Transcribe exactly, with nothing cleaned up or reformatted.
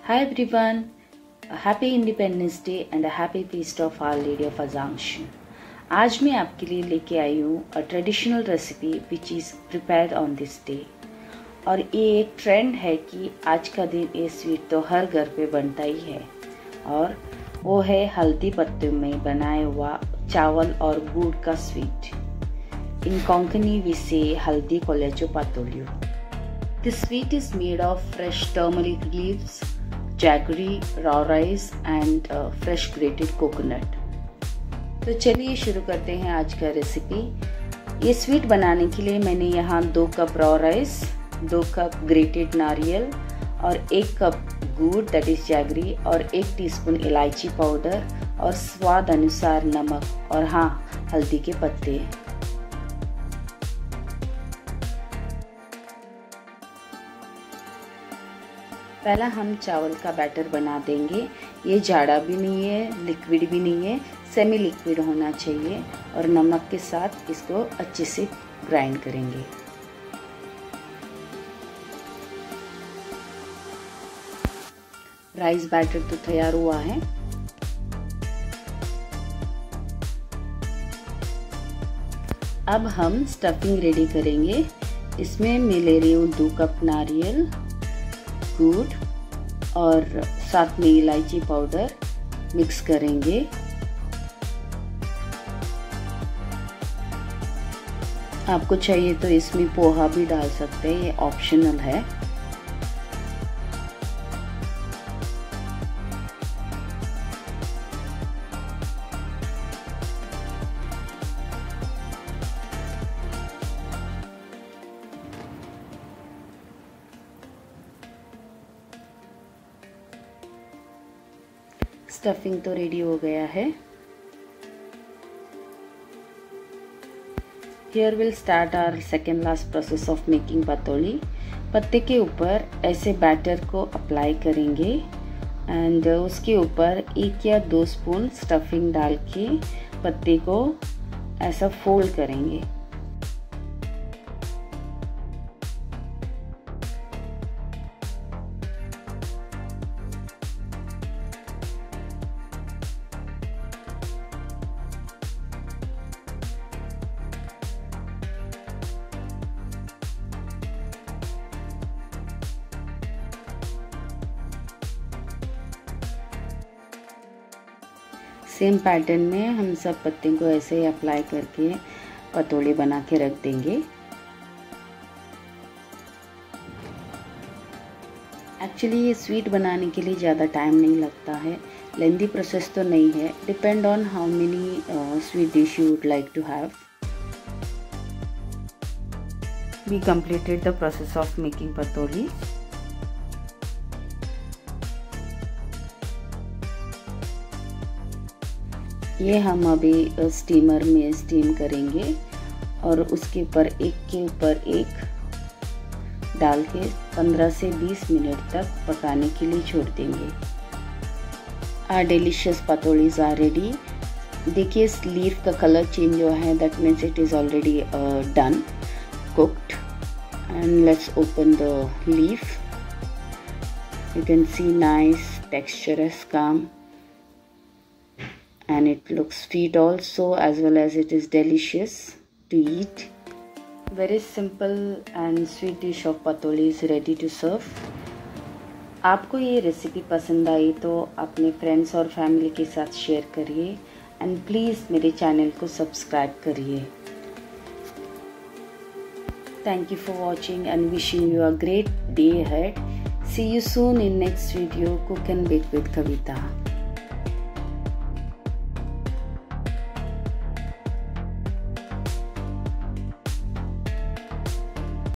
Hi everyone, a happy Independence Day and a happy feast of Our Lady of Assumption. आज मैं आपके लिए लेके आई हूँ a traditional recipe which is prepared on this day. और ये एक ट्रेंड है कि आज का दिन ये स्वीट तो हर घर पे बनता ही है और वो है हल्दी पत्ते में बनाया हुआ चावल और गुड़ का sweet. In Konkani we say haldi kolecho patoliu. This sweet is made of fresh turmeric leaves, jaggery, raw rice and uh, fresh grated coconut. तो चलिए शुरू करते हैं आज का रेसिपी. ये स्वीट बनाने के लिए मैंने यहाँ दो कप रॉ राइस, दो कप ग्रेटेड नारियल और एक कप गुड़ दैट इज जैगरी और एक टीस्पून इलायची पाउडर और स्वाद अनुसार नमक और हाँ हल्दी के पत्ते. पहला हम चावल का बैटर बना देंगे. ये जाड़ा भी नहीं है, लिक्विड भी नहीं है, सेमी लिक्विड होना चाहिए और नमक के साथ इसको अच्छे से ग्राइंड करेंगे. राइस बैटर तो तैयार हुआ है. अब हम स्टफिंग रेडी करेंगे. इसमें मैं ले रही हूँ दो कप नारियल, गुड़ और साथ में इलायची पाउडर मिक्स करेंगे. आपको चाहिए तो इसमें पोहा भी डाल सकते हैं, ये ऑप्शनल है. स्टफिंग तो रेडी हो गया है. Here we'll start our second last process of making patoli. पत्ते के ऊपर ऐसे बैटर को अप्लाई करेंगे एंड उसके ऊपर एक या दो स्पून स्टफिंग डाल के पत्ते को ऐसा फोल्ड करेंगे. सेम पैटर्न में हम सब पत्ते को ऐसे ही अप्लाई करके पतोले बना के रख देंगे. एक्चुअली ये स्वीट बनाने के लिए ज़्यादा टाइम नहीं लगता है, लेंदी प्रोसेस तो नहीं है. Depend on how many sweet dish you would like to have. We completed the process of making patoli. ये हम अभी स्टीमर में स्टीम करेंगे और उसके ऊपर एक के ऊपर एक डाल के पंद्रह से बीस मिनट तक पकाने के लिए छोड़ देंगे. Are delicious patolis are ready. देखिए इस लीफ का कलर चेंज हुआ है, that means it is already done cooked. And let's open the leaf. You can see nice texture has come. And it looks sweet also, as well as it is delicious to eat. Very simple and sweet dish of patoli is ready to serve. आपको ये recipe पसंद आई तो अपने friends और family के साथ share करिए and please मेरे चैनल को सब्सक्राइब करिए. Thank you for watching and wishing you a great day ahead. See you soon in next video. Cook and Bake with Kavita.